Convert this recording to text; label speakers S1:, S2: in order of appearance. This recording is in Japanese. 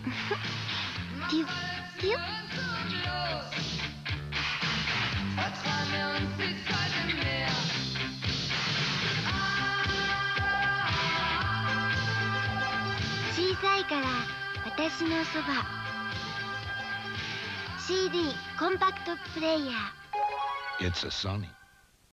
S1: ピュッピュッ。小さいから私のそば。 CD コンパクトプレイヤー。
S2: It's a Sony.